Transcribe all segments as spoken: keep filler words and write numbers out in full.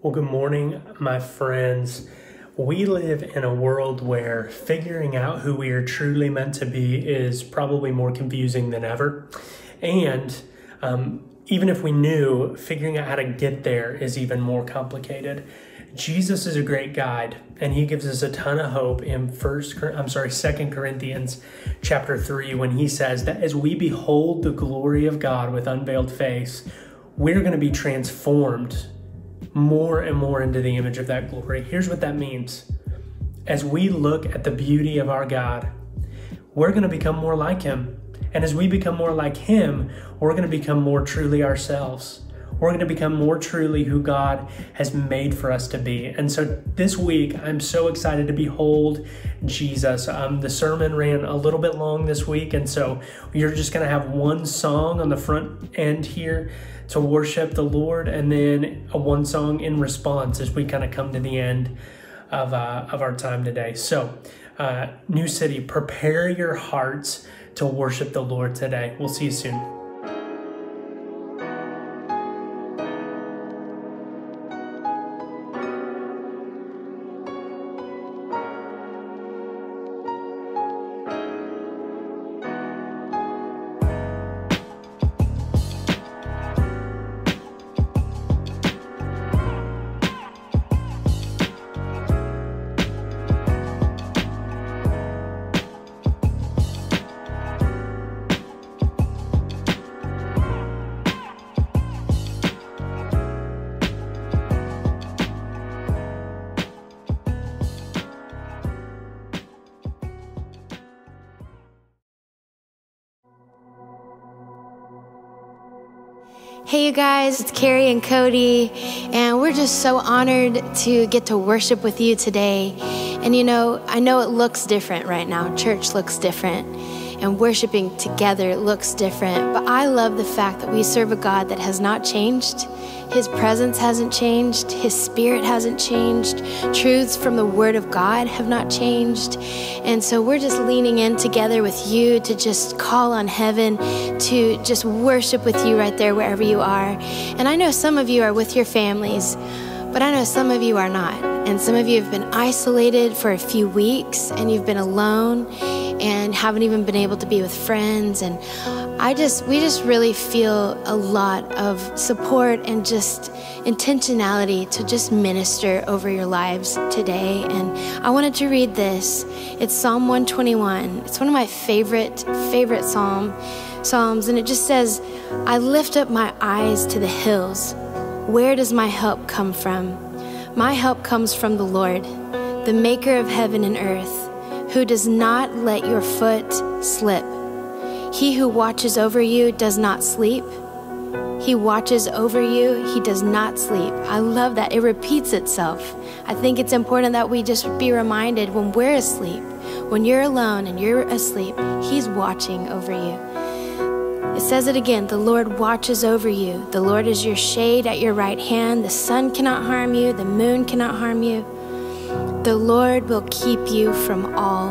Well, good morning, my friends. We live in a world where figuring out who we are truly meant to be is probably more confusing than ever. And um, even if we knew, figuring out how to get there is even more complicated. Jesus is a great guide, and he gives us a ton of hope in first I'm sorry, Second Corinthians chapter three, when he says that as we behold the glory of God with unveiled face, we're going to be transformed more and more into the image of that glory. Here's what that means. As we look at the beauty of our God, we're going to become more like him. And as we become more like him, we're going to become more truly ourselves. We're going to become more truly who God has made for us to be. And so this week, I'm so excited to behold Jesus. Um, the sermon ran a little bit long this week, and so you're just going to have one song on the front end here to worship the Lord, and then a one song in response as we kind of come to the end of, uh, of our time today. So, uh, New City, prepare your hearts to worship the Lord today. We'll see you soon. Hey you guys, it's Carrie and Cody, and we're just so honored to get to worship with you today. And you know, I know it looks different right now. Church looks different, and worshiping together looks different. But I love the fact that we serve a God that has not changed. His presence hasn't changed. His spirit hasn't changed. Truths from the Word of God have not changed. And so we're just leaning in together with you to just call on heaven, to just worship with you right there wherever you are. And I know some of you are with your families, but I know some of you are not. And some of you have been isolated for a few weeks, and you've been alone and haven't even been able to be with friends. And I just, we just really feel a lot of support and just intentionality to just minister over your lives today. And I wanted to read this. It's Psalm one twenty-one. It's one of my favorite, favorite psalm, Psalms. And it just says, I lift up my eyes to the hills. Where does my help come from? My help comes from the Lord, the maker of heaven and earth, who does not let your foot slip. He who watches over you does not sleep. He watches over you, he does not sleep. I love that. It repeats itself. I think it's important that we just be reminded when we're asleep, when you're alone and you're asleep, he's watching over you. It says it again, the Lord watches over you. The Lord is your shade at your right hand. The sun cannot harm you. The moon cannot harm you. The Lord will keep you from all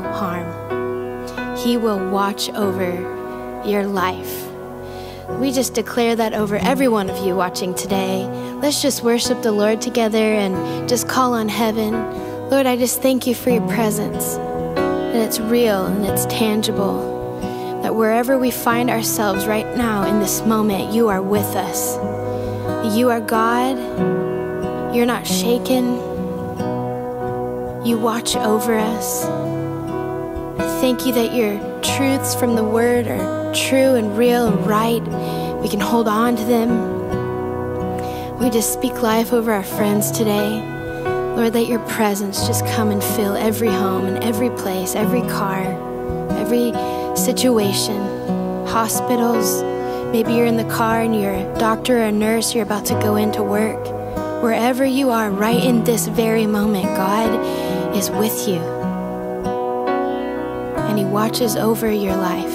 harm. He will watch over your life. We just declare that over every one of you watching today. Let's just worship the Lord together and just call on heaven. Lord, I just thank you for your presence, that it's real and it's tangible. That wherever we find ourselves right now in this moment, you are with us. You are God. You're not shaken. You watch over us. I thank you that your truths from the Word are true and real and right. We can hold on to them. We just speak life over our friends today. Lord, let your presence just come and fill every home and every place, every car, every situation, hospitals. Maybe you're in the car and you're a doctor or a nurse, you're about to go into work. Wherever you are right in this very moment, God is with you. And he watches over your life.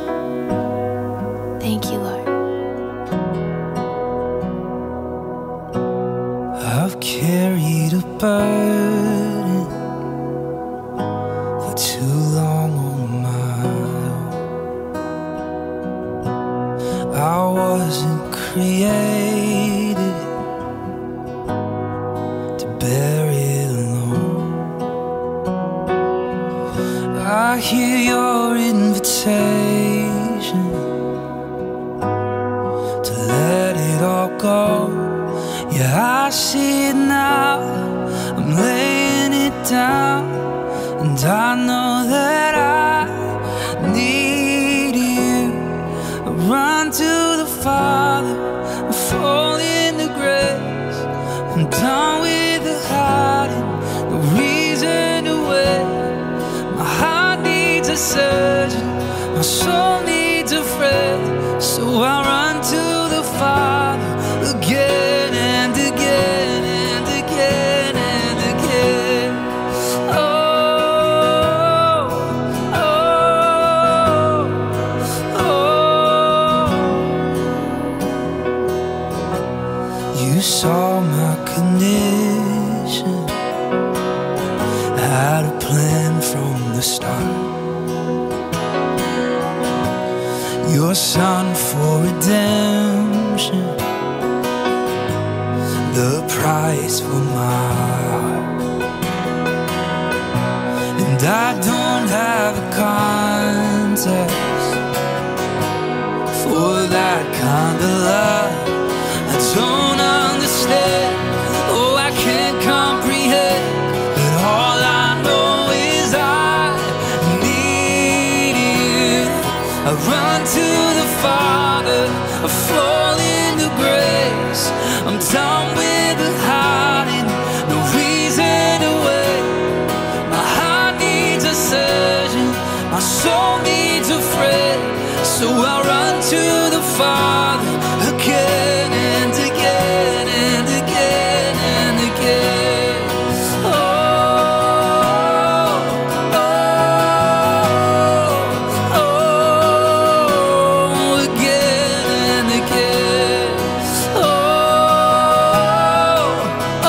Thank you, Lord. I've carried a burden for too long on my own. I wasn't created Father, I'm falling to grace. I'm done with the hiding, no reason to wait. My heart needs a surgeon, my soul needs a friend. So I run to the Father again and again and again and again. Oh, oh, oh. You saw my condition, had a plan from the start. Your Son for redemption, the price for my heart. And I don't have a context for that kind of love. I don't understand, oh I can't comprehend, but all I know is I need you. I run to the Father, I fall into grace. I'm done with the hiding, no reason to wait. My heart needs a surgeon, my soul needs a friend. So I run to the Father again and again and again and again. Oh, oh, oh, again and again. Oh, oh,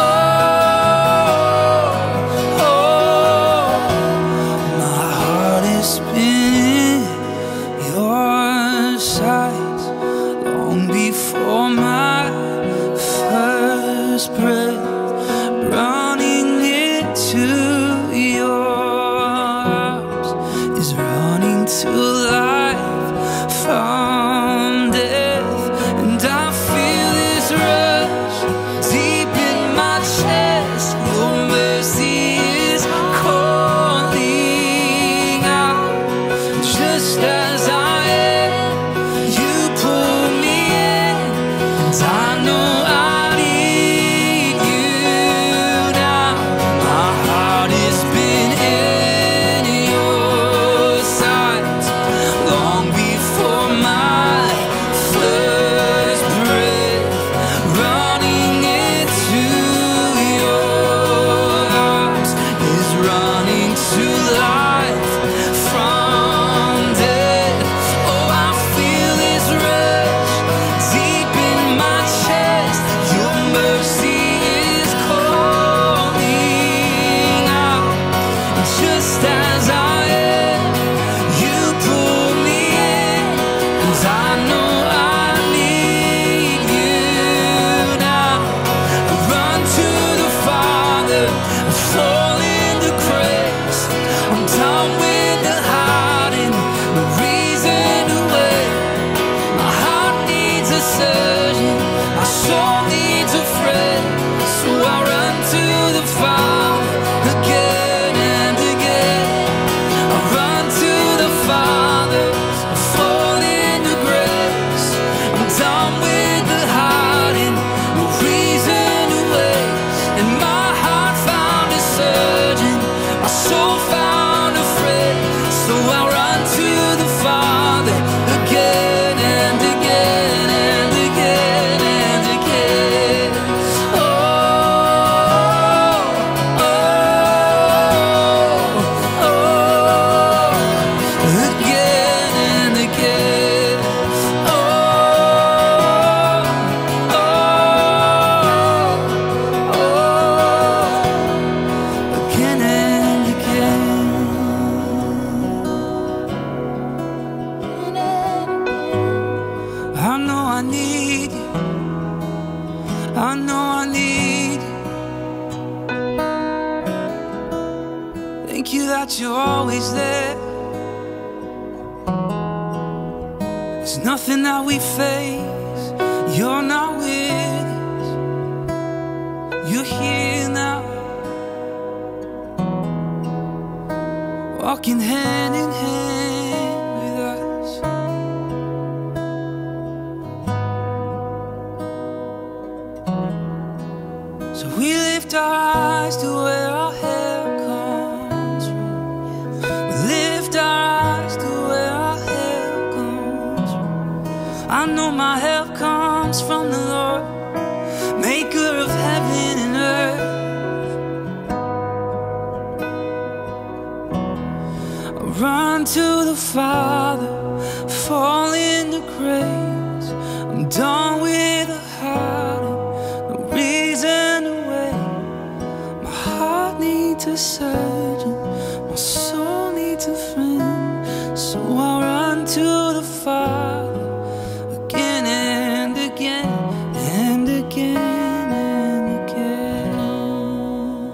oh. My heart is spinning your sight long before my first breath, running into your arms is running to life from death. And I feel this rush deep in my chest. Your mercy is calling out. Just as I am, you pull me in, and I know I need you now. My heart has been in your sight long before my first breath, running into your arms is running to life from death. Oh, I feel this rush deep in my chest. Your mercy is calling out. Just as I am, you pull me in, and I know I need you now. I run to the Father, I fall into grace. I'm done with the hiding, no reason to wait. My heart needs a surgeon, my soul needs a friend. So I run to the Father again and again. I run to the Father, I fall into grace. I'm done with the hiding, no reason to wait. And my heart found a surgeon, my soul found a friend. So I run to the Father again and again and again and again. Oh, oh, oh, again and again. Oh, oh, oh, again and again. I know I need you, I know I need you. Thank you that you're always there. There's nothing that we face, you're not with us. You're here now, walking hand in hand with us. I know my help comes from the Lord, maker of heaven and earth. I run to the Father, fall into grace. I'm done with the hiding, no reason to wait. My heart needs a surgeon, my soul needs a friend. So I run to the Father again and again and again and again.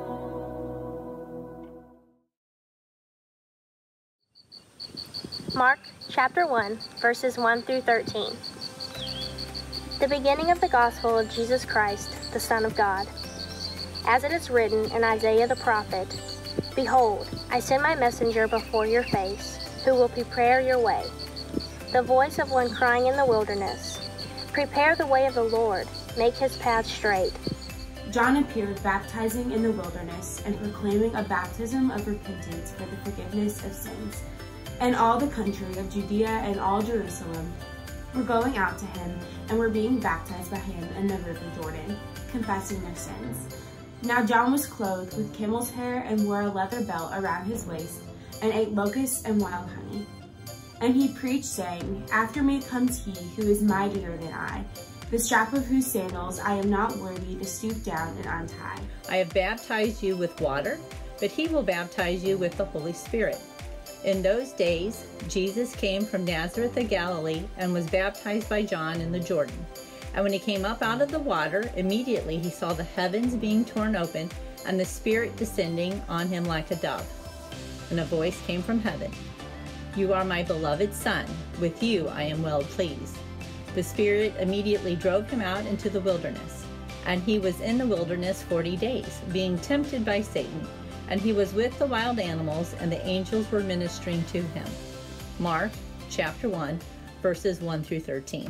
Mark chapter one, verses one through thirteen. The beginning of the gospel of Jesus Christ, the Son of God. As it is written in Isaiah the prophet, "Behold, I send my messenger before your face, who will prepare your way. The voice of one crying in the wilderness, prepare the way of the Lord, make his path straight." John appeared baptizing in the wilderness and proclaiming a baptism of repentance for the forgiveness of sins. And all the country of Judea and all Jerusalem were going out to him and were being baptized by him in the river Jordan, confessing their sins. Now John was clothed with camel's hair and wore a leather belt around his waist and ate locusts and wild honey. And he preached, saying, "After me comes he who is mightier than I, the strap of whose sandals I am not worthy to stoop down and untie." I have baptized you with water, but he will baptize you with the Holy Spirit. In those days, Jesus came from Nazareth of Galilee and was baptized by John in the Jordan. And when he came up out of the water, immediately he saw the heavens being torn open and the Spirit descending on him like a dove. And a voice came from heaven, "You are my beloved Son, with you I am well pleased." The Spirit immediately drove him out into the wilderness. And he was in the wilderness forty days, being tempted by Satan. And he was with the wild animals, and the angels were ministering to him. Mark chapter one, verses one through thirteen.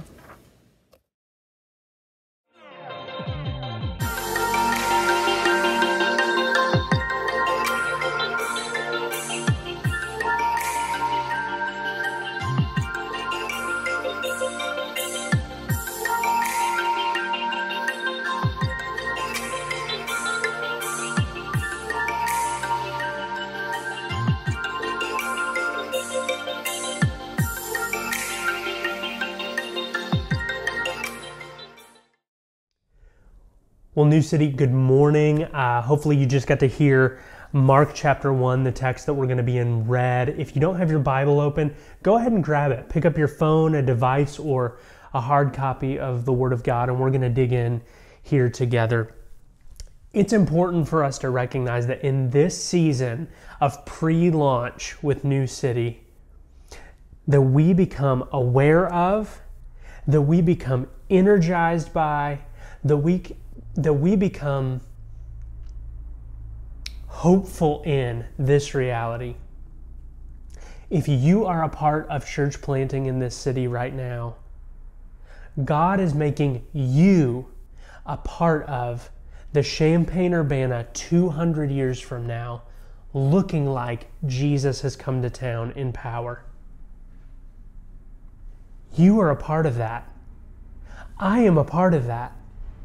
Well, New City, good morning. Uh, hopefully you just got to hear Mark chapter one, the text that we're going to be in read. If you don't have your Bible open, go ahead and grab it. Pick up your phone, a device, or a hard copy of the Word of God, and we're going to dig in here together. It's important for us to recognize that in this season of pre-launch with New City, that we become aware of, that we become energized by, that we that we become hopeful in this reality. If you are a part of church planting in this city right now, God is making you a part of the Champaign-Urbana two hundred years from now, looking like Jesus has come to town in power. You are a part of that. I am a part of that.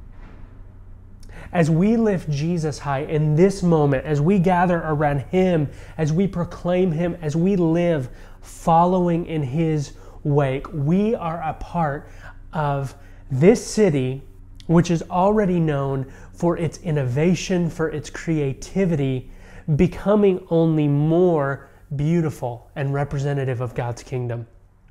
As we lift Jesus high in this moment, as we gather around Him, as we proclaim Him, as we live following in His wake, we are a part of this city, which is already known for its innovation, for its creativity, becoming only more beautiful and representative of God's kingdom.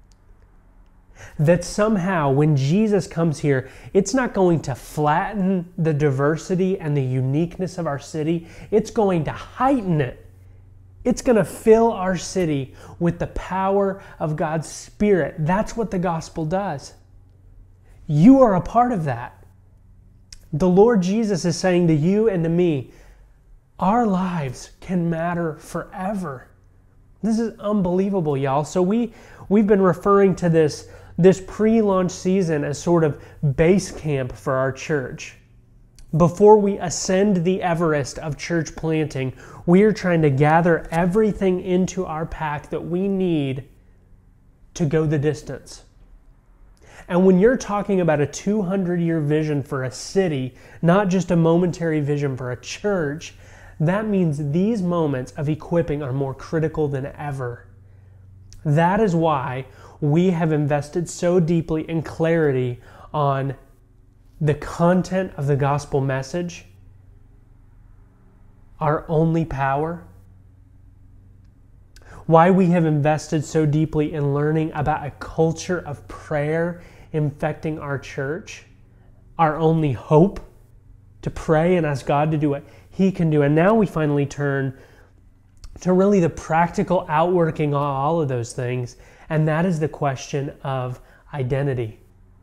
That somehow when Jesus comes here, it's not going to flatten the diversity and the uniqueness of our city. It's going to heighten it. It's going to fill our city with the power of God's Spirit. That's what the gospel does. You are a part of that. The Lord Jesus is saying to you and to me, our lives can matter forever. This is unbelievable, y'all. So we, we've been referring to this this pre-launch season as sort of base camp for our church. Before we ascend the Everest of church planting, we are trying to gather everything into our pack that we need to go the distance. And when you're talking about a two hundred year vision for a city, not just a momentary vision for a church, that means these moments of equipping are more critical than ever. That is why we have invested so deeply in clarity on the content of the gospel message, our only power. Why we have invested so deeply in learning about a culture of prayer infecting our church, our only hope to pray and ask God to do what He can do. And now we finally turn to really the practical outworking of all of those things, and that is the question of identity.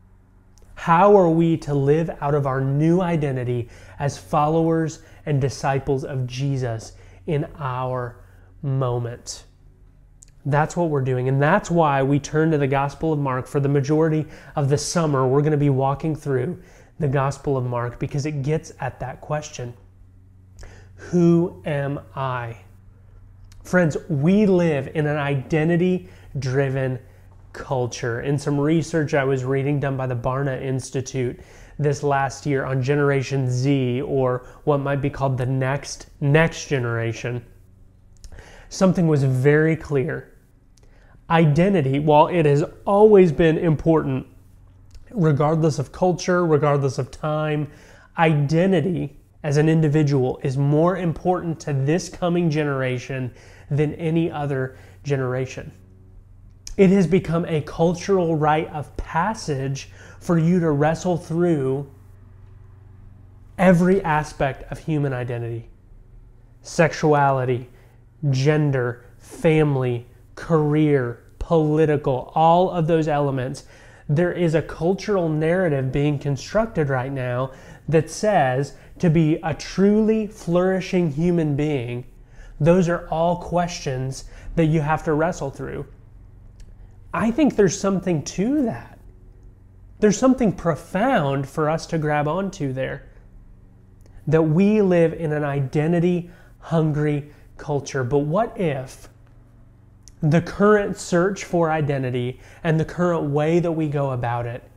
How are we to live out of our new identity as followers and disciples of Jesus in our moment? That's what we're doing, and that's why we turn to the Gospel of Mark. For the majority of the summer, we're going to be walking through the Gospel of Mark because it gets at that question. Who am I? Friends, we live in an identity-driven culture. In some research I was reading done by the Barna Institute this last year on Generation Z, or what might be called the next next generation, something was very clear. Identity, while it has always been important, regardless of culture, regardless of time, identity as an individual is more important to this coming generation than any other generation. It has become a cultural rite of passage for you to wrestle through every aspect of human identity. Sexuality, gender, family, career, political, all of those elements. There is a cultural narrative being constructed right now that says to be a truly flourishing human being, those are all questions that you have to wrestle through. I think there's something to that. There's something profound for us to grab onto there. That we live in an identity-hungry culture. But what if the current search for identity and the current way that we go about it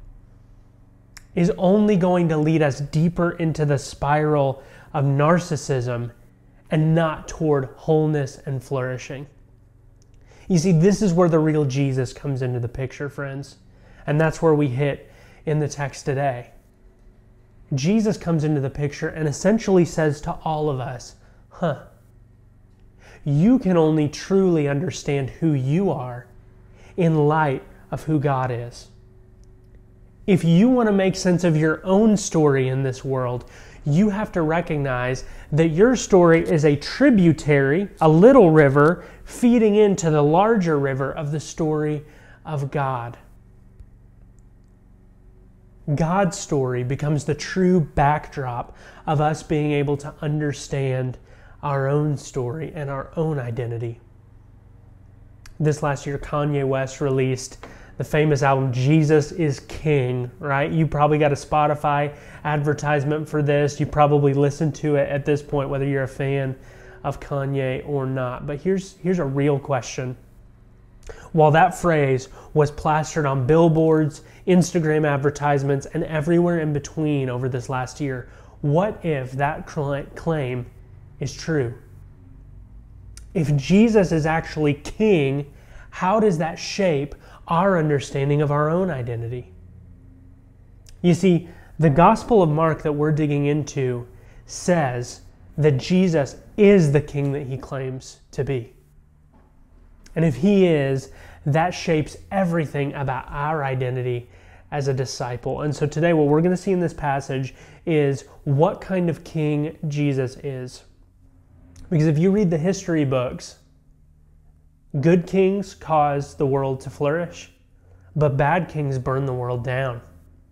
is only going to lead us deeper into the spiral of narcissism and not toward wholeness and flourishing? You see, this is where the real Jesus comes into the picture, friends. And that's where we hit in the text today. Jesus comes into the picture and essentially says to all of us, huh, you can only truly understand who you are in light of who God is. If you want to make sense of your own story in this world, you have to recognize that your story is a tributary, a little river, feeding into the larger river of the story of God. God's story becomes the true backdrop of us being able to understand our own story and our own identity. This last year, Kanye West released the famous album, Jesus is King, right? You probably got a Spotify advertisement for this. You probably listened to it at this point, whether you're a fan of Kanye or not. But here's, here's a real question. While that phrase was plastered on billboards, Instagram advertisements, and everywhere in between over this last year, what if that claim is true? If Jesus is actually King, how does that shape our understanding of our own identity? You see, the Gospel of Mark that we're digging into says that Jesus is the King that He claims to be. And if He is, that shapes everything about our identity as a disciple. And so today what we're going to see in this passage is what kind of king Jesus is. Because if you read the history books, good kings cause the world to flourish, but bad kings burn the world down.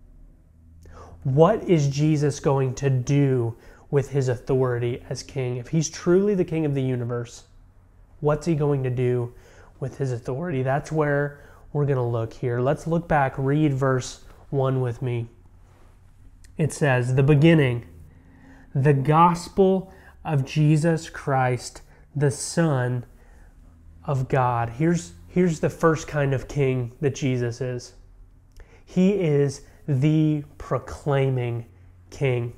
What is Jesus going to do with His authority as king? If He's truly the king of the universe, what's He going to do with His authority? That's where we're going to look here. Let's look back, read verse one with me. It says, the beginning, the gospel of Jesus Christ, the Son of God. Here's, here's the first kind of king that Jesus is. He is the proclaiming King.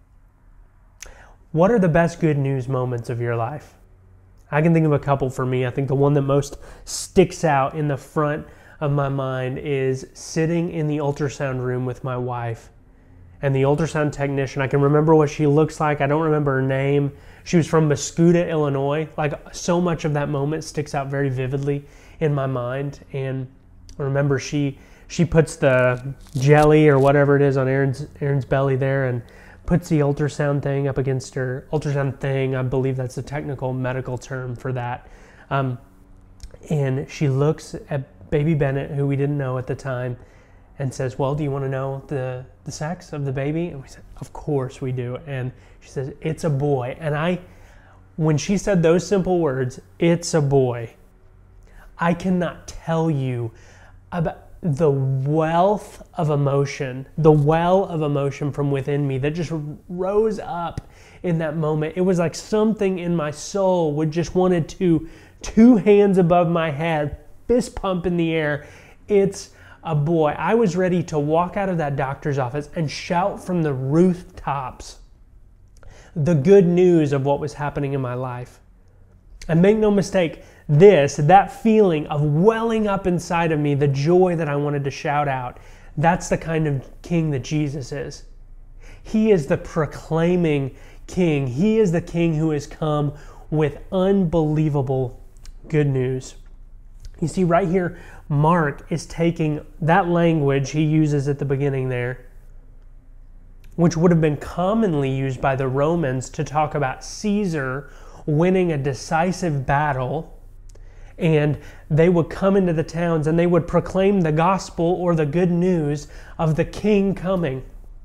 What are the best good news moments of your life? I can think of a couple for me. I think the one that most sticks out in the front of my mind is sitting in the ultrasound room with my wife. And the ultrasound technician, I can remember what she looks like. I don't remember her name. She was from Mascoutah, Illinois. Like, so much of that moment sticks out very vividly in my mind. And I remember she she puts the jelly or whatever it is on Aaron's Aaron's belly there and puts the ultrasound thing up against her. Ultrasound thing, I believe that's the technical medical term for that. Um, and she looks at baby Bennett, who we didn't know at the time, and says, well, do you want to know the, the sex of the baby? And we said, of course we do. And she says, it's a boy. And I, when she said those simple words, it's a boy, I cannot tell you about the wealth of emotion, the well of emotion from within me that just rose up in that moment. It was like something in my soul would just wanted to, two hands above my head, fist pump in the air. It's a boy. I was ready to walk out of that doctor's office and shout from the rooftops the good news of what was happening in my life. And make no mistake, this, that feeling of welling up inside of me, the joy that I wanted to shout out, that's the kind of king that Jesus is. He is the proclaiming king. He is the king who has come with unbelievable good news. You see, right here, Mark is taking that language he uses at the beginning there, which would have been commonly used by the Romans to talk about Caesar winning a decisive battle, and they would come into the towns and they would proclaim the gospel or the good news of the king coming.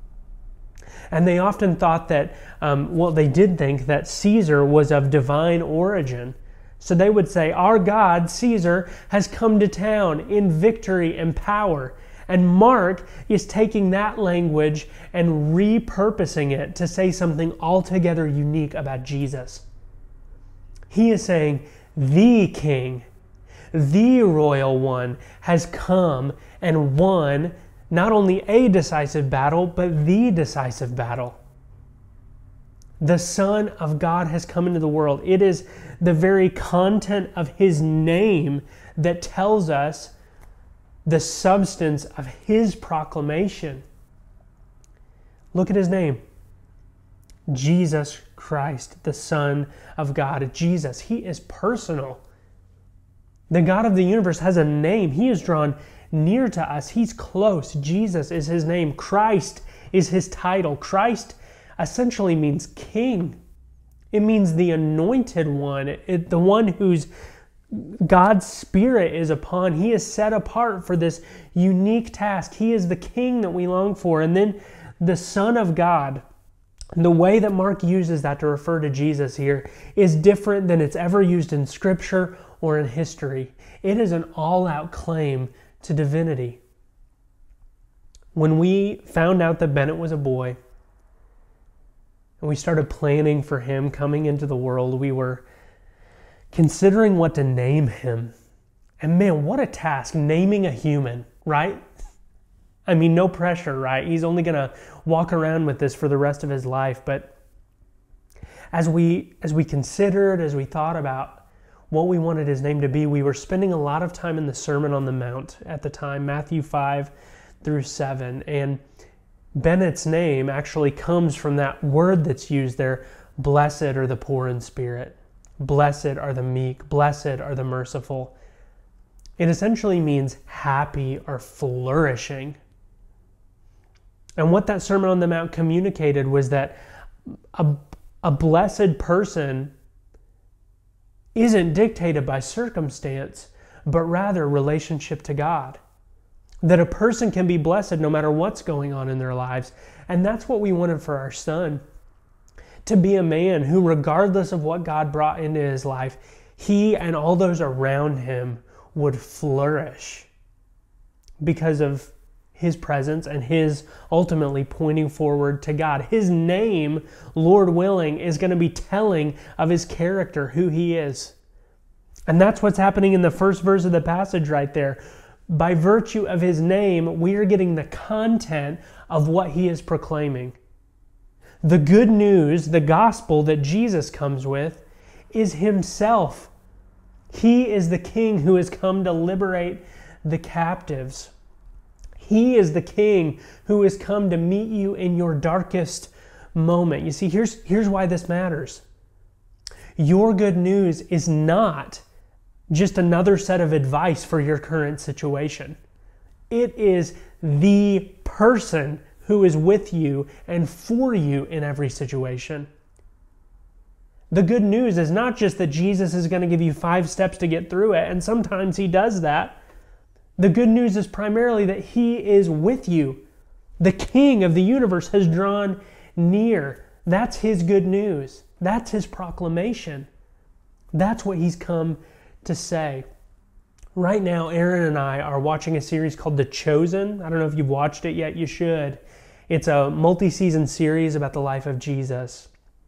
And they often thought that, um, well, they did think that Caesar was of divine origin. So they would say, our God, Caesar, has come to town in victory and power. And Mark is taking that language and repurposing it to say something altogether unique about Jesus. He is saying, the king, the royal one, has come and won not only a decisive battle, but the decisive battle. The Son of God has come into the world. It is the very content of his name that tells us the substance of his proclamation. Look at his name. Jesus Christ, the Son of God. Jesus, he is personal. The God of the universe has a name. He is drawn near to us. He's close. Jesus is his name. Christ is his title. Christ essentially means king. It means the anointed one, it, the one whose God's Spirit is upon. He is set apart for this unique task. He is the king that we long for. And then the Son of God, the way that Mark uses that to refer to Jesus here is different than it's ever used in Scripture or in history. It is an all-out claim to divinity. When we found out that Bennett was a boy, and we started planning for him coming into the world, we were considering what to name him. And man, what a task, naming a human, right? I mean, no pressure, right? He's only going to walk around with this for the rest of his life. But as we as we considered, as we thought about what we wanted his name to be, we were spending a lot of time in the Sermon on the Mount at the time, Matthew five through seven. And Bennett's name actually comes from that word that's used there, blessed are the poor in spirit. Blessed are the meek. Blessed are the merciful. It essentially means happy or flourishing. And what that Sermon on the Mount communicated was that a, a blessed person isn't dictated by circumstance, but rather relationship to God. That a person can be blessed no matter what's going on in their lives. And that's what we wanted for our son. To be a man who, regardless of what God brought into his life, he and all those around him would flourish because of his presence and his ultimately pointing forward to God. His name, Lord willing, is going to be telling of his character, who he is. And that's what's happening in the first verse of the passage right there. by virtue of his name, we are getting the content of what he is proclaiming. The good news, the gospel that Jesus comes with, is himself. He is the king who has come to liberate the captives. He is the king who has come to meet you in your darkest moment. You see, here's, here's why this matters. Your good news is not just another set of advice for your current situation. It is the person who is with you and for you in every situation. The good news is not just that Jesus is going to give you five steps to get through it, and sometimes he does that. The good news is primarily that he is with you. The King of the universe has drawn near. That's his good news. That's his proclamation. That's what he's come to say. Right now, Aaron and I are watching a series called The Chosen. I don't know if you've watched it yet. You should. It's a multi-season series about the life of Jesus.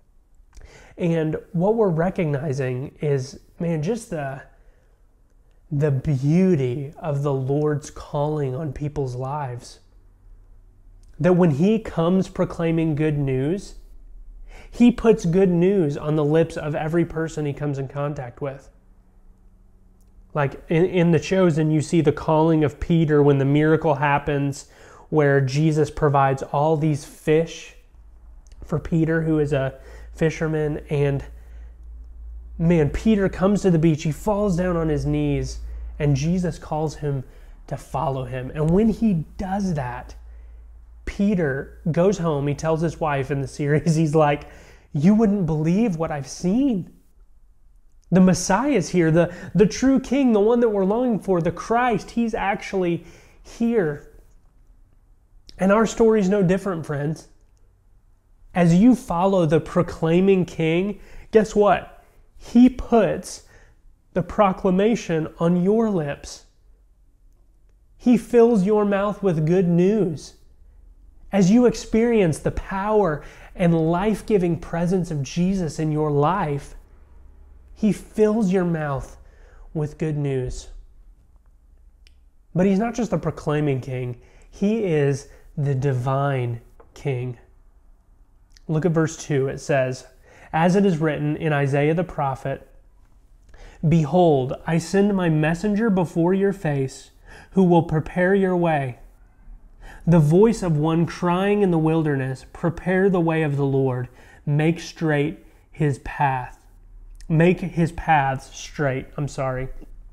And what we're recognizing is, man, just the, the beauty of the Lord's calling on people's lives. That when he comes proclaiming good news, he puts good news on the lips of every person he comes in contact with. Like in, in The Chosen, you see the calling of Peter when the miracle happens where Jesus provides all these fish for Peter, who is a fisherman. And man, Peter comes to the beach, he falls down on his knees, and Jesus calls him to follow him. And when he does that, Peter goes home, he tells his wife in the series, he's like, you wouldn't believe what I've seen. The Messiah is here, the, the true King, the one that we're longing for, the Christ, he's actually here. And our story is no different, friends. As you follow the proclaiming King, guess what? He puts the proclamation on your lips. He fills your mouth with good news. As you experience the power and life-giving presence of Jesus in your life, he fills your mouth with good news. But he's not just the proclaiming King. He is the divine King. Look at verse two. It says, as it is written in Isaiah the prophet, behold, I send my messenger before your face, who will prepare your way. The voice of one crying in the wilderness, prepare the way of the Lord, make straight his path. Make his paths straight. I'm sorry.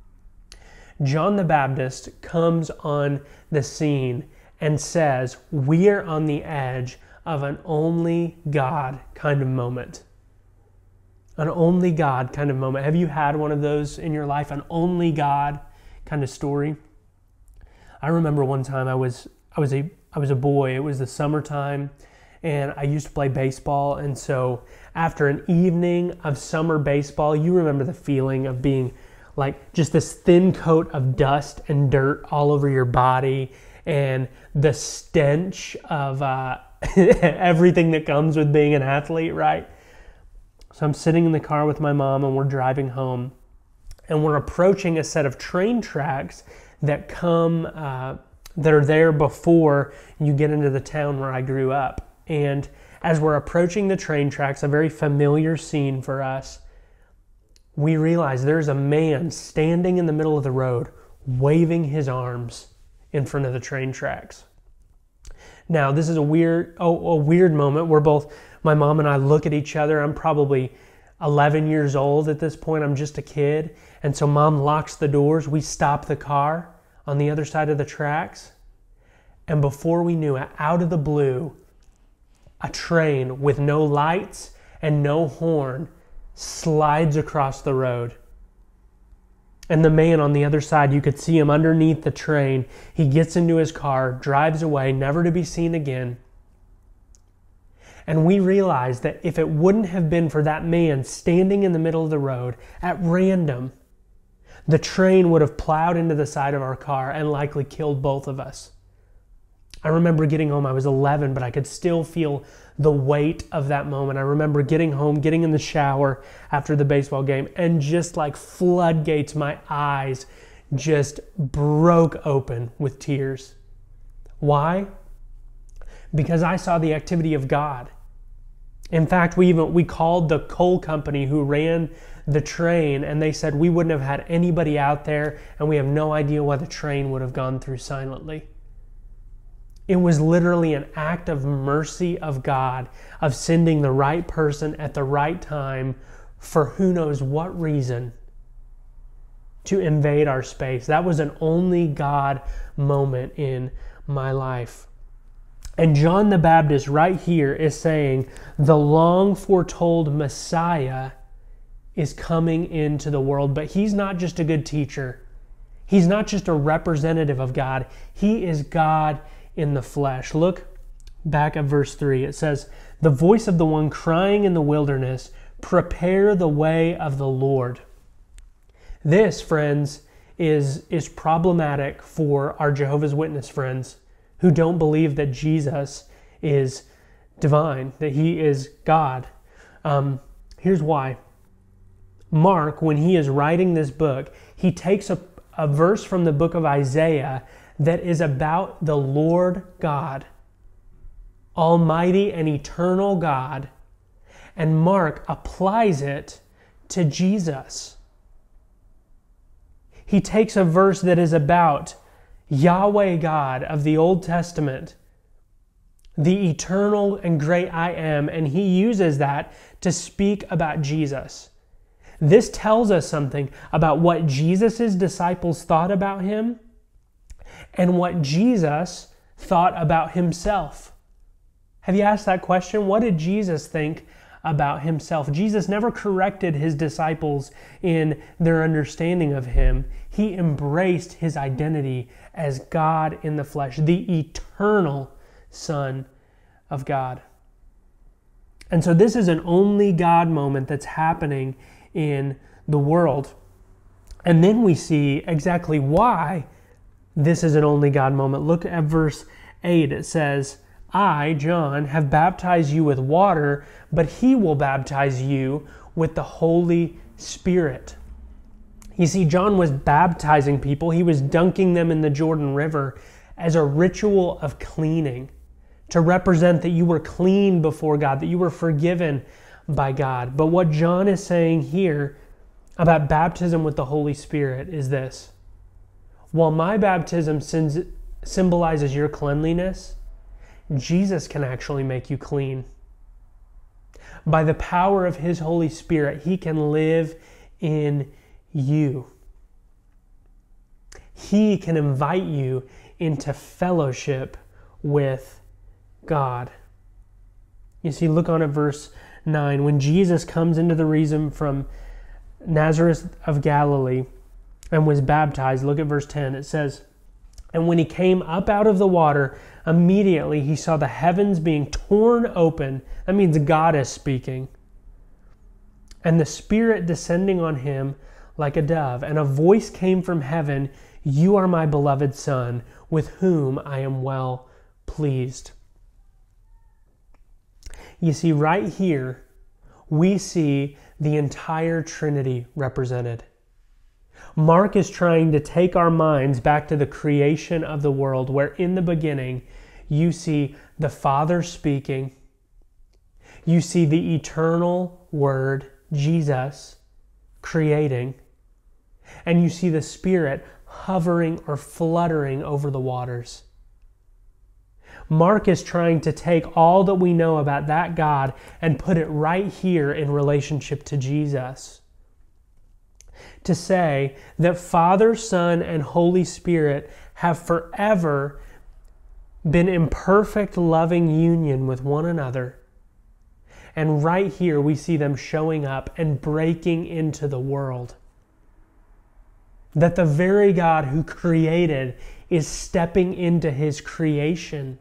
John the Baptist comes on the scene and says, we are on the edge of an only God kind of moment. An only God kind of moment. Have you had one of those in your life? An only God kind of story? I remember one time I was I was a I was a boy. It was the summertime, and I used to play baseball. And so after an evening of summer baseball, you remember the feeling of being like just this thin coat of dust and dirt all over your body, and the stench of uh, everything that comes with being an athlete, right? So I'm sitting in the car with my mom, and we're driving home, and we're approaching a set of train tracks that come, uh, that are there before you get into the town where I grew up. And as we're approaching the train tracks, a very familiar scene for us, we realize there's a man standing in the middle of the road, waving his arms in front of the train tracks. Now, this is a weird, oh, a weird moment. We're both, my mom and I look at each other. I'm probably eleven years old at this point. I'm just a kid. And so mom locks the doors. We stop the car on the other side of the tracks. And before we knew it, out of the blue, a train with no lights and no horn slides across the road. And the man on the other side, you could see him underneath the train. He gets into his car, drives away, never to be seen again. And we realized that if it wouldn't have been for that man standing in the middle of the road at random, the train would have plowed into the side of our car and likely killed both of us. I remember getting home, I was eleven, but I could still feel the weight of that moment. I remember getting home, getting in the shower after the baseball game, and just like floodgates, my eyes just broke open with tears. Why? Because I saw the activity of God. In fact, we even we called the coal company who ran the train, and they said we wouldn't have had anybody out there, and we have no idea why the train would have gone through silently. It was literally an act of mercy of God, of sending the right person at the right time for who knows what reason to invade our space. That was an only God moment in my life. And John the Baptist right here is saying the long foretold Messiah is coming into the world. But he's not just a good teacher. He's not just a representative of God. He is God in the flesh. Look back at verse three. It says, the voice of the one crying in the wilderness, prepare the way of the Lord. This, friends, is, is problematic for our Jehovah's Witness friends who don't believe that Jesus is divine, that he is God. Um, here's why. Mark, when he is writing this book, he takes a, a verse from the book of Isaiah that is about the Lord God, Almighty and eternal God, and Mark applies it to Jesus. He takes a verse that is about Yahweh God of the Old Testament, the eternal and great I Am, and he uses that to speak about Jesus. This tells us something about what Jesus' disciples thought about him and what Jesus thought about himself. Have you asked that question? What did Jesus think about himself? Jesus never corrected his disciples in their understanding of him. He embraced his identity as God in the flesh, the eternal Son of God. And so this is an only God moment that's happening in the world. And then we see exactly why this is an only God moment. Look at verse eight. It says, I, John, have baptized you with water, but he will baptize you with the Holy Spirit. You see, John was baptizing people. He was dunking them in the Jordan River as a ritual of cleaning, to represent that you were clean before God, that you were forgiven by God. But what John is saying here about baptism with the Holy Spirit is this. While my baptism symbolizes your cleanliness, Jesus can actually make you clean. By the power of his Holy Spirit, he can live in you. He can invite you into fellowship with God. You see, look on at verse nine. When Jesus comes into the region from Nazareth of Galilee and was baptized, look at verse ten. It says, and when he came up out of the water, immediately he saw the heavens being torn open. That means God is speaking. And the Spirit descending on him like a dove. And a voice came from heaven, you are my beloved Son, with whom I am well pleased. You see, right here, we see the entire Trinity represented. Mark is trying to take our minds back to the creation of the world, where in the beginning, you see the Father speaking, you see the eternal Word, Jesus, creating, and you see the Spirit hovering or fluttering over the waters. Mark is trying to take all that we know about that God and put it right here in relationship to Jesus. To say that Father, Son, and Holy Spirit have forever been in perfect loving union with one another. And right here we see them showing up and breaking into the world. That the very God who created is stepping into his creation.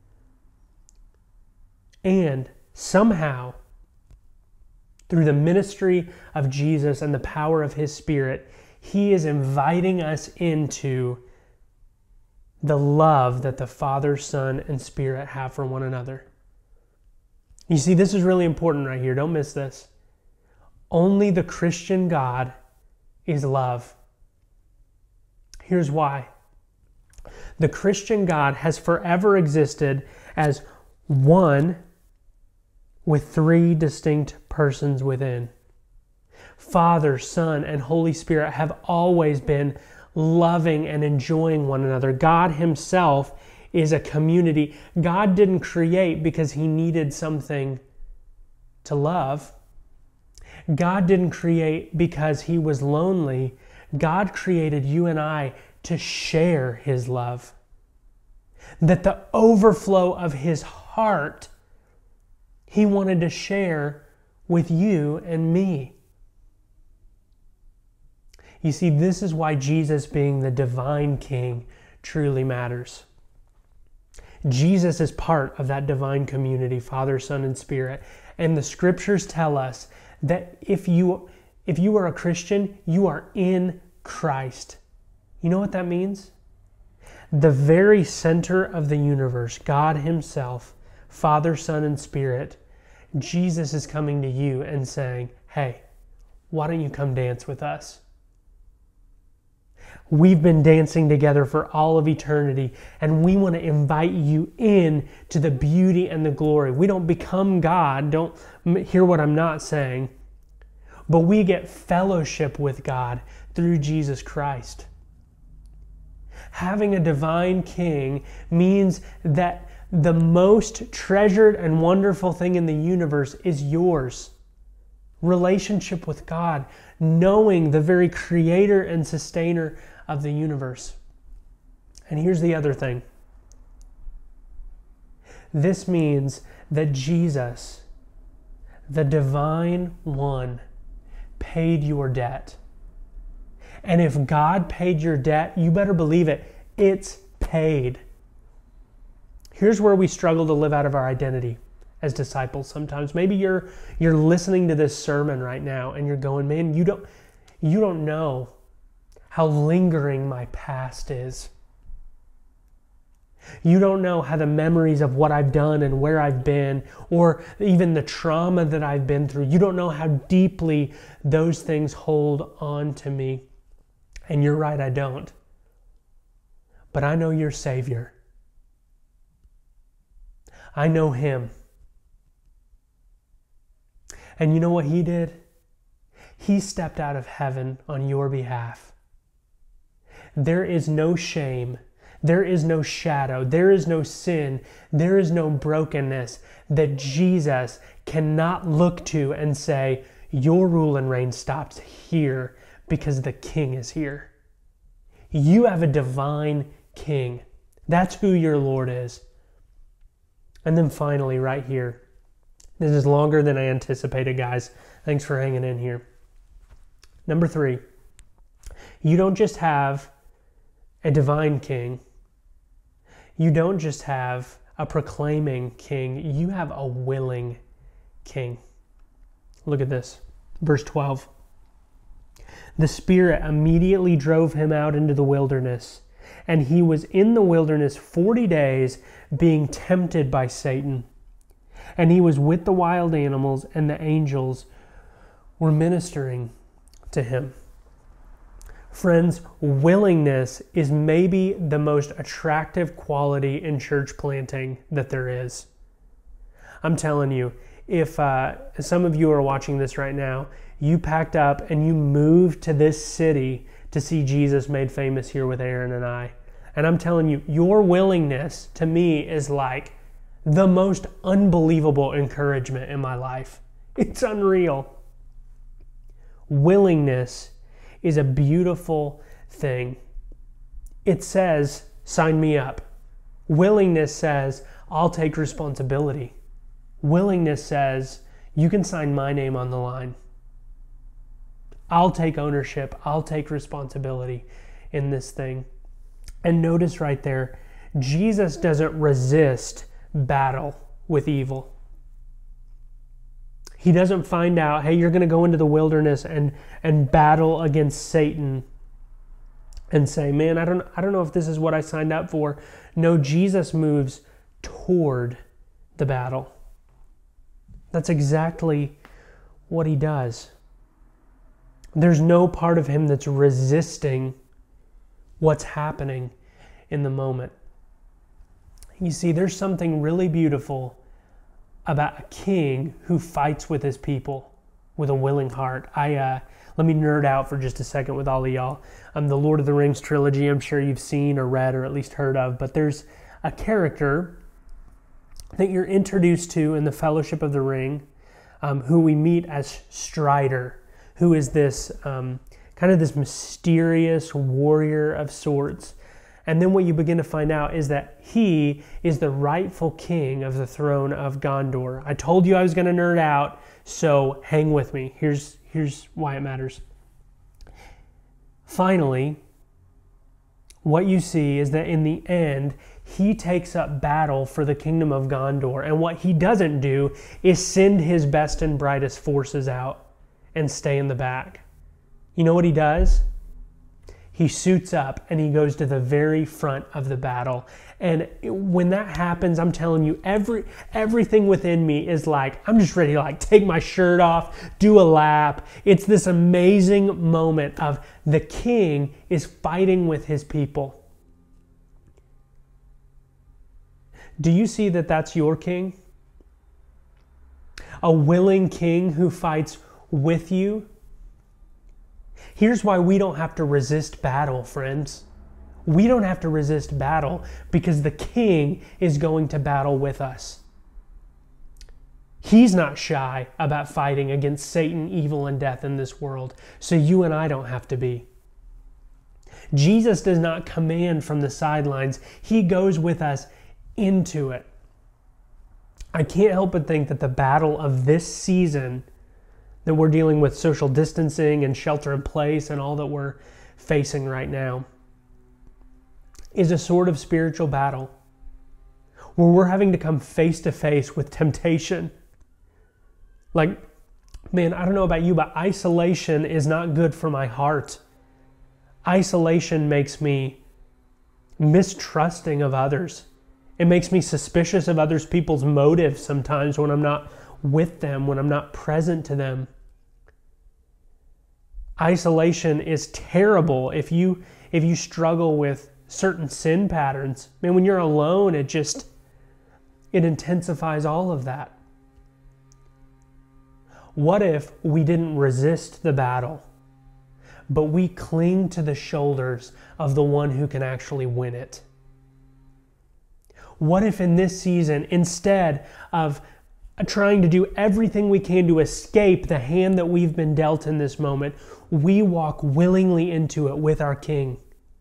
And somehow, through the ministry of Jesus and the power of his Spirit, he is inviting us into the love that the Father, Son, and Spirit have for one another. You see, this is really important right here. Don't miss this. Only the Christian God is love. Here's why. The Christian God has forever existed as one with three distinct persons within. Father, Son, and Holy Spirit have always been loving and enjoying one another. God himself is a community. God didn't create because he needed something to love. God didn't create because he was lonely. God created you and I to share his love. That the overflow of his heart, he wanted to share with you and me. You see, this is why Jesus being the divine King truly matters. Jesus is part of that divine community, Father, Son, and Spirit. And the scriptures tell us that if you, if you are a Christian, you are in Christ. You know what that means? The very center of the universe, God himself, Father, Son, and Spirit, Jesus is coming to you and saying, hey, why don't you come dance with us? We've been dancing together for all of eternity, and we want to invite you in to the beauty and the glory. We don't become God, don't hear what I'm not saying, but we get fellowship with God through Jesus Christ. Having a divine King means that the most treasured and wonderful thing in the universe is yours. Relationship with God, knowing the very creator and sustainer of the universe. And here's the other thing. This means that Jesus, the divine one, paid your debt. And if God paid your debt, you better believe it, it's paid. Here's where we struggle to live out of our identity as disciples sometimes. Maybe you're you're listening to this sermon right now and you're going, man, you don't you don't know how lingering my past is. You don't know how the memories of what I've done and where I've been, or even the trauma that I've been through, you don't know how deeply those things hold on to me. And you're right, I don't. But I know your Savior. I know him. And you know what he did? He stepped out of heaven on your behalf. There is no shame. There is no shadow. There is no sin. There is no brokenness that Jesus cannot look to and say, your rule and reign stops here because the King is here. You have a divine King. That's who your Lord is. And then finally, right here, this is longer than I anticipated, guys. Thanks for hanging in here. Number three, you don't just have a divine King. You don't just have a proclaiming King. You have a willing King. Look at this, verse twelve. The Spirit immediately drove him out into the wilderness, and he was in the wilderness forty days being tempted by Satan. And he was with the wild animals, and the angels were ministering to him. Friends, willingness is maybe the most attractive quality in church planting that there is. I'm telling you, if uh, some of you are watching this right now, you packed up and you moved to this city to see Jesus made famous here with Aaron and I. And I'm telling you, your willingness to me is like the most unbelievable encouragement in my life. It's unreal. Willingness is a beautiful thing. It says, sign me up. Willingness says, I'll take responsibility. Willingness says, you can sign my name on the line. I'll take ownership. I'll take responsibility in this thing. And notice right there, Jesus doesn't resist battle with evil. He doesn't find out, hey, you're going to go into the wilderness and, and battle against Satan and say, man, I don't, I don't know if this is what I signed up for. No, Jesus moves toward the battle. That's exactly what he does. There's no part of him that's resisting what's happening in the moment. You see, there's something really beautiful about a king who fights with his people with a willing heart. I uh, let me nerd out for just a second with all of y'all. Um, the Lord of the Rings trilogy, I'm sure you've seen or read or at least heard of, but there's a character that you're introduced to in the Fellowship of the Ring, um, who we meet as Strider, who is this um, kind of this mysterious warrior of sorts. And then what you begin to find out is that he is the rightful king of the throne of Gondor. I told you I was going to nerd out, so hang with me. Here's, here's why it matters. Finally, what you see is that in the end, he takes up battle for the kingdom of Gondor. And what he doesn't do is send his best and brightest forces out and stay in the back. You know what he does? He suits up and he goes to the very front of the battle. And when that happens, I'm telling you, every everything within me is like, I'm just ready to like take my shirt off, do a lap. It's this amazing moment of the king is fighting with his people. Do you see that that's your king? A willing king who fights with you? Here's why we don't have to resist battle, friends. We don't have to resist battle because the king is going to battle with us. He's not shy about fighting against Satan, evil, and death in this world, so you and I don't have to be. Jesus does not command from the sidelines. He goes with us into it. I can't help but think that the battle of this season that we're dealing with, social distancing and shelter in place and all that we're facing right now, is a sort of spiritual battle where we're having to come face to face with temptation. Like, man, I don't know about you, but isolation is not good for my heart. Isolation makes me mistrusting of others. It makes me suspicious of others people's motives sometimes when I'm not with them, when I'm not present to them. Isolation is terrible if you if you struggle with certain sin patterns. Man, when you're alone, it just it intensifies all of that. What if we didn't resist the battle, but we cling to the shoulders of the one who can actually win it? What if in this season, instead of trying to do everything we can to escape the hand that we've been dealt in this moment, we walk willingly into it with our King?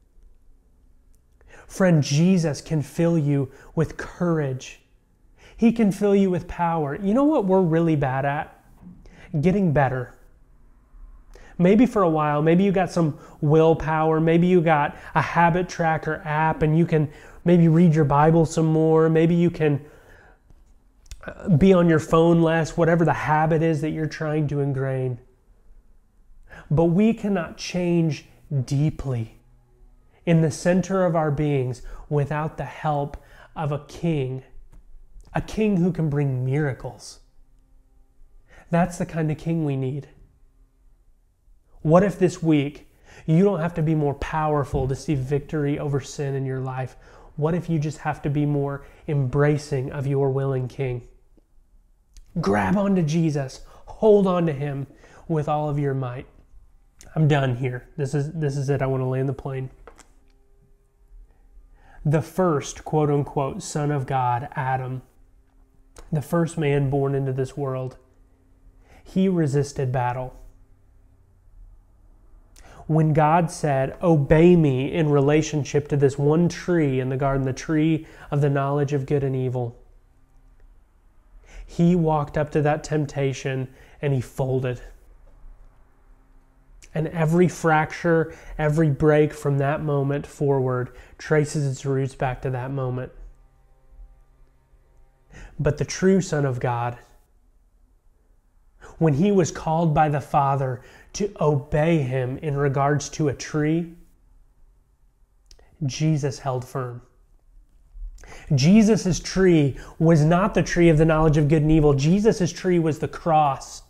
Friend, Jesus can fill you with courage. He can fill you with power. You know what we're really bad at? Getting better. Maybe for a while, maybe you got some willpower, maybe you got a habit tracker app and you can maybe read your Bible some more, maybe you can be on your phone less, whatever the habit is that you're trying to ingrain. But we cannot change deeply in the center of our beings without the help of a king, a king who can bring miracles. That's the kind of king we need. What if this week you don't have to be more powerful to see victory over sin in your life? What if you just have to be more embracing of your willing King? Grab onto Jesus. Hold on to him with all of your might. I'm done here. This is, this is it. I want to land the plane. The first, quote unquote, son of God, Adam, the first man born into this world, he resisted battle. When God said, obey me in relationship to this one tree in the garden, the tree of the knowledge of good and evil, he walked up to that temptation and he folded. And every fracture, every break from that moment forward traces its roots back to that moment. But the true Son of God, when he was called by the Father to obey him in regards to a tree, Jesus held firm. Jesus' tree was not the tree of the knowledge of good and evil. Jesus' tree was the cross.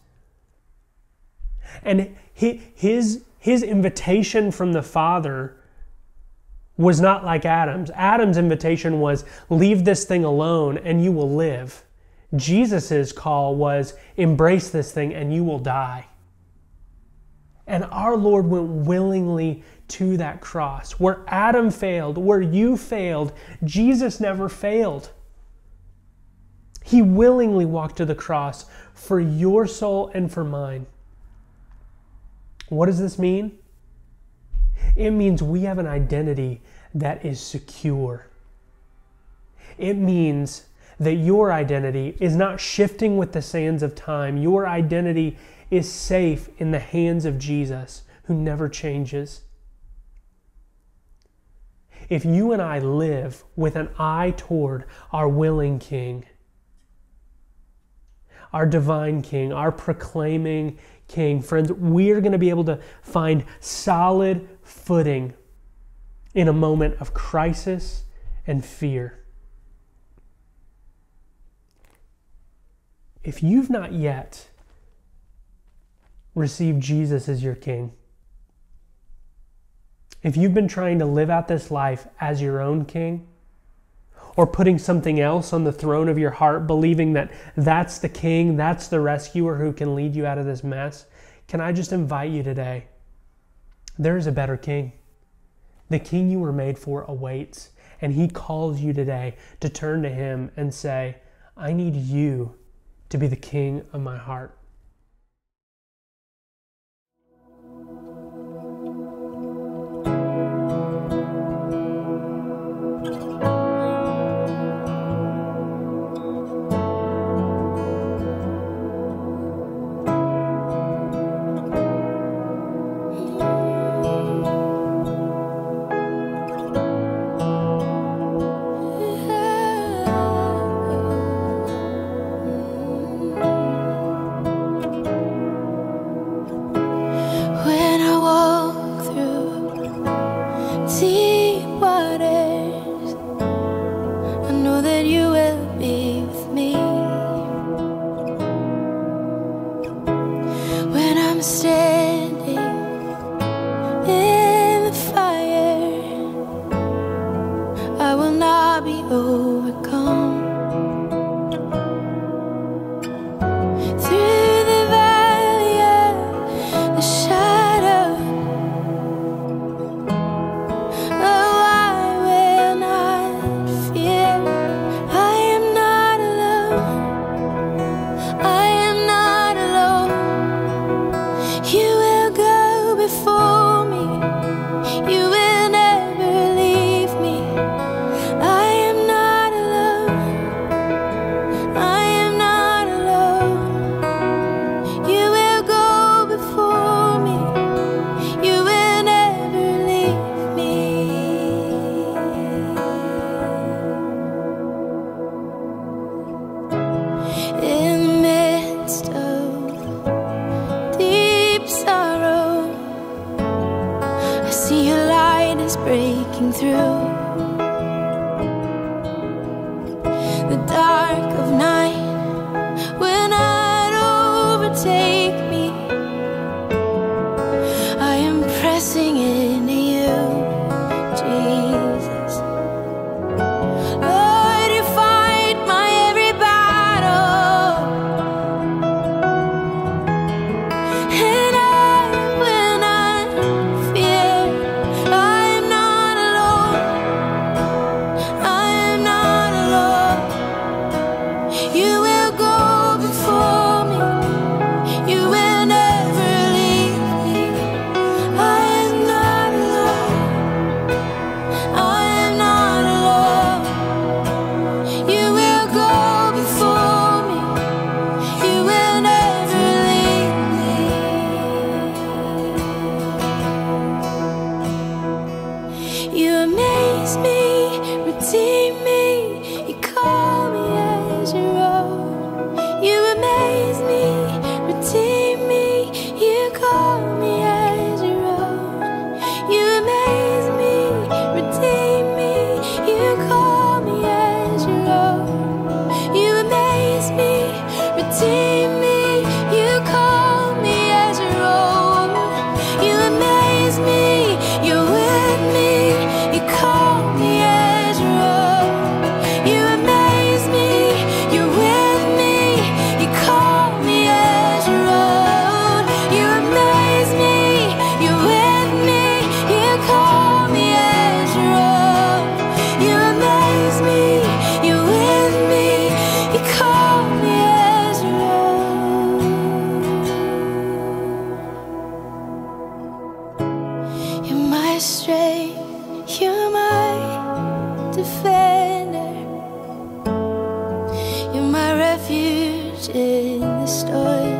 And his, his invitation from the Father was not like Adam's. Adam's invitation was, leave this thing alone and you will live. Jesus's call was, embrace this thing and you will die. And our Lord went willingly to that cross. Where Adam failed, where you failed, Jesus never failed. He willingly walked to the cross for your soul and for mine. What does this mean? It means we have an identity that is secure. It means that your identity is not shifting with the sands of time. Your identity is safe in the hands of Jesus, who never changes. If you and I live with an eye toward our willing King, our divine King, our proclaiming King, friends, we are going to be able to find solid footing in a moment of crisis and fear. If you've not yet received Jesus as your King, if you've been trying to live out this life as your own king, or putting something else on the throne of your heart, believing that that's the king, that's the rescuer who can lead you out of this mess, can I just invite you today? There is a better king. The king you were made for awaits, and he calls you today to turn to him and say, I need you to be the king of my heart. You will never leave me. I am not in the storm.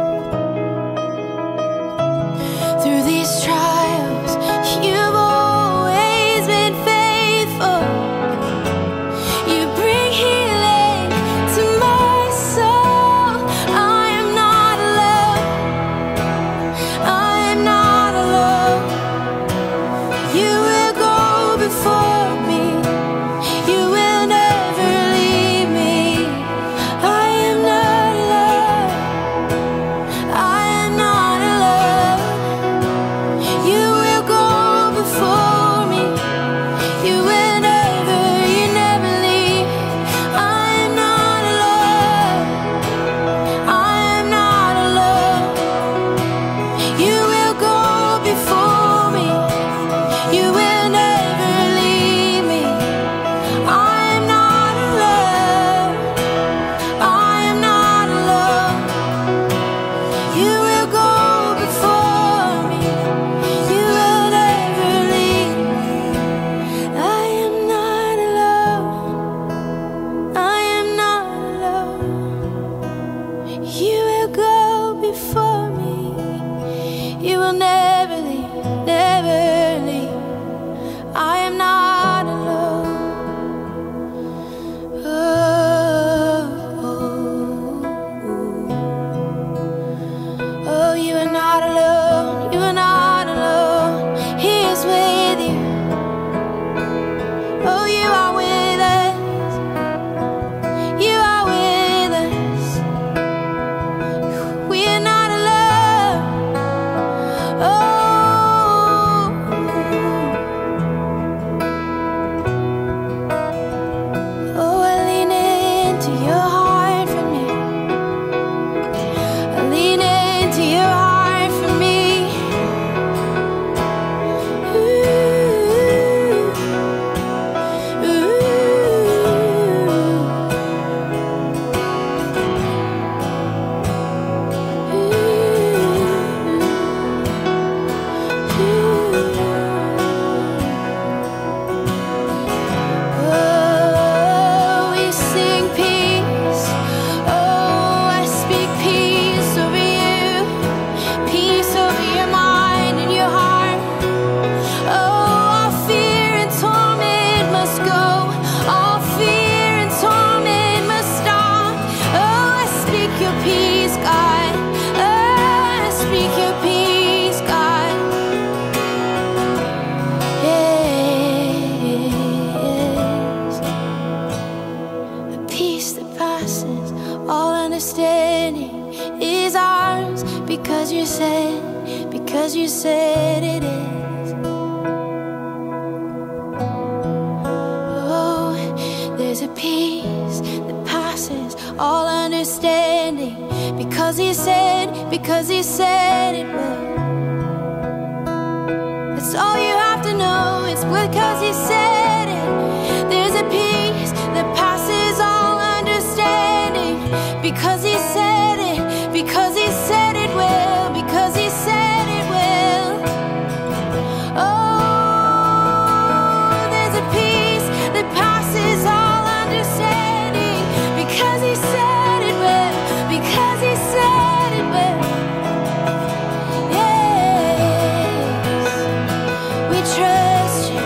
Through these trials, you've always been faithful. You bring healing to my soul. I am not alone. I am not alone. You will go before me. You will never leave me. I am not alone. I am not alone. You will go before me. You will never, you never leave. I am not alone. I am not alone. You will go before me. You will never leave me. I am not alone. I am not alone. You will go before me. You will never leave me. I am not alone. I am not alone. You will go before me. You will never leave, never leave. I am not alone. Oh, oh, oh, you are not alone. You are not alone. He is with you. Oh, you are with us. You are with us. We are not alone. Oh, oh, I lean into your heart for me. I lean into your heart for me. Ooh, oh, we sing peace. Oh, I speak peace over you. Peace over your mind and your heart. Oh, all fear and torment must go. All fear and torment must stop. Oh, I speak your peace, God. Oh, I speak your peace, God. Yes. A peace that passes all understanding is ours because you said, because you said it is. Oh, there's a peace that passes all understanding because he said, because he said it will. That's all you have to know. It's because he said it. There's a peace that passes all understanding because he said it. Because he said it will. Because he said it will. Oh, there's a peace that passes all understanding because he said it will. Because he said it will. Yes, we trust you.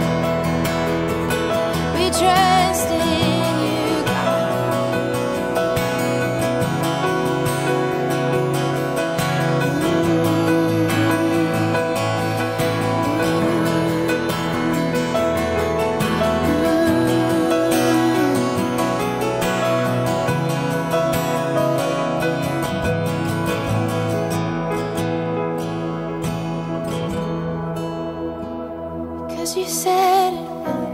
We trust in you, God. Because you said it will.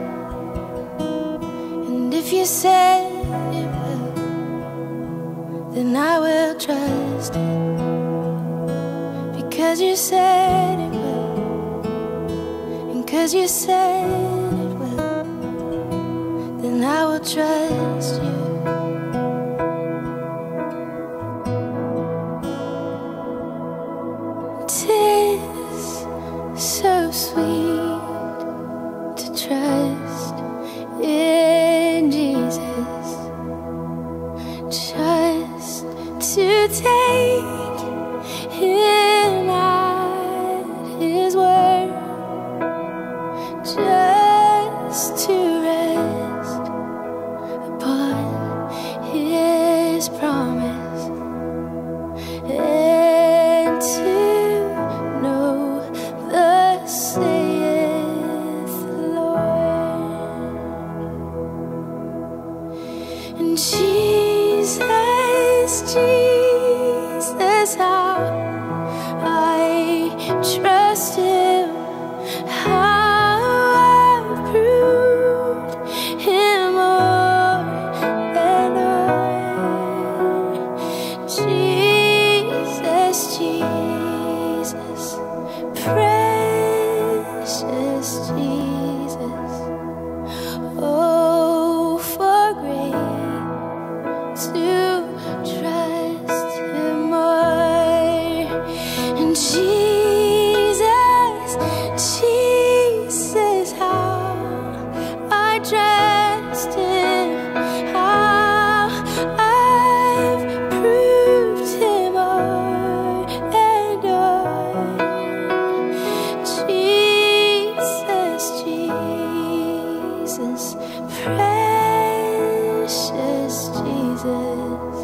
And if you said it will, then I will trust it. Because you said it will. And because you said it will, then I will trust you. Tis so sweet to trust in Jesus. Trust And Jesus, Jesus, how I trust Him, how I've proved Him more than all. Jesus, Jesus, precious Jesus. Oh, for grace to trust Him more. And Jesus, Jesus, how I trust Him, how I've proved Him more and more. Jesus, Jesus, precious Jesus.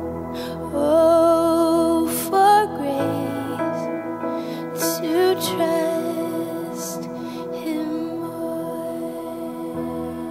Oh, for grace to trust Him more.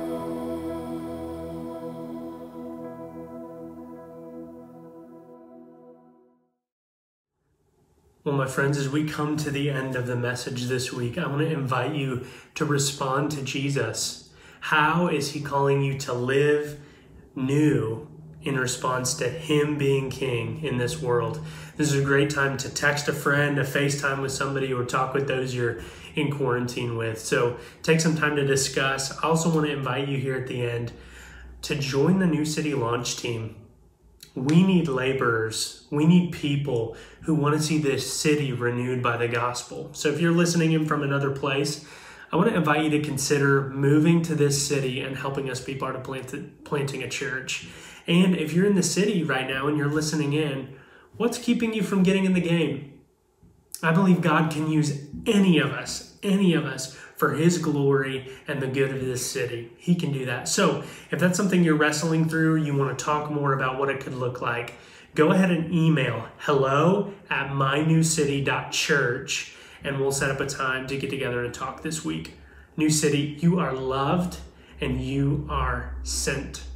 Well, my friends, as we come to the end of the message this week, I want to invite you to respond to Jesus. How is He calling you to live new in response to Him being King in this world? This is a great time to text a friend, to FaceTime with somebody, or talk with those you're in quarantine with. So take some time to discuss. I also want to invite you here at the end to join the New City launch team. We need laborers. We need people who want to see this city renewed by the gospel. So if you're listening in from another place, I want to invite you to consider moving to this city and helping us be part of plant- planting a church. And if you're in the city right now and you're listening in, what's keeping you from getting in the game? I believe God can use any of us, any of us, for His glory and the good of this city. He can do that. So if that's something you're wrestling through, you want to talk more about what it could look like, go ahead and email hello at my new city dot church, and we'll set up a time to get together and talk this week. New City, you are loved and you are sent.